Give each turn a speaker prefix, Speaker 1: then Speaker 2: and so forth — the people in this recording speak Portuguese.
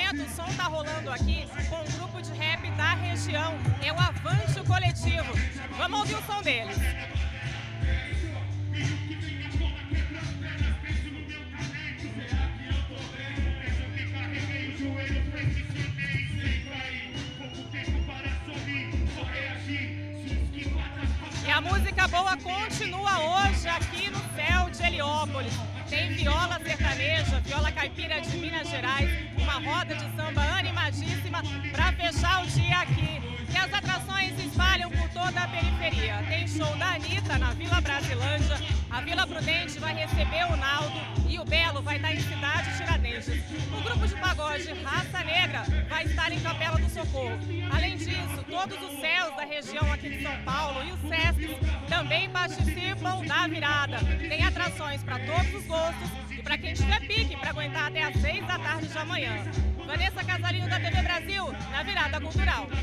Speaker 1: momento o som está rolando aqui com um grupo de rap da região, é o Avante Coletivo. Vamos ouvir o som deles. E a música boa continua hoje aqui no Céu de Heliópolis. Tem viola sertaneja, viola caipira de Minas Gerais, uma roda de samba animadíssima para fechar o dia aqui. E as atrações se espalham por toda a periferia. Tem show da Anitta na Vila Brasilândia, a Vila Prudente vai receber o Naldo e o Belo vai estar em Cidade Tiradentes. O grupo de pagode Raça Negra vai estar em Capela do Socorro. Além disso, todos os céus da região aqui de São Paulo e os SESCs também participam da virada. Tem atrações para todos os gostos e para quem tiver pique para aguentar até às 6 da tarde de amanhã. Vanessa Casalino da TV Brasil, na Virada Cultural.